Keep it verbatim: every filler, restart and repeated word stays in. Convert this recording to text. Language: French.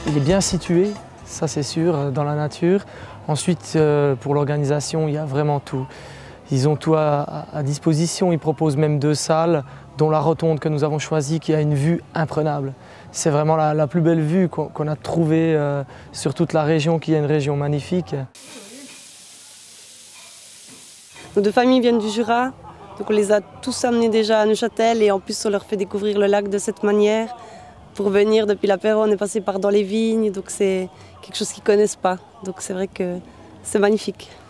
il est bien situé, ça c'est sûr, dans la nature. Ensuite, euh, pour l'organisation, il y a vraiment tout. Ils ont tout à, à disposition, ils proposent même deux salles, dont la rotonde que nous avons choisie, qui a une vue imprenable. C'est vraiment la, la plus belle vue qu'on qu'on a trouvée euh, sur toute la région, qui est une région magnifique. Nos deux familles viennent du Jura, donc on les a tous amenés déjà à Neuchâtel et en plus on leur fait découvrir le lac de cette manière. Pour venir depuis la Péronne, on est passé par dans les vignes, donc c'est quelque chose qu'ils ne connaissent pas. Donc c'est vrai que c'est magnifique.